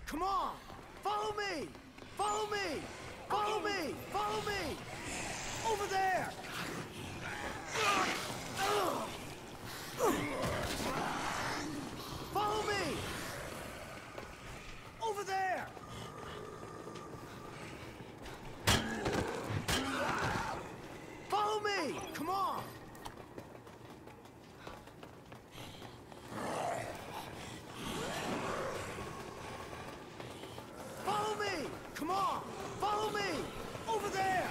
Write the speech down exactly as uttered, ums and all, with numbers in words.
Come on! Follow me! Follow me! Follow me! Follow me! Over there! Follow me! Over there! Follow me! Come on! Follow me! Come on! Follow me! Over there!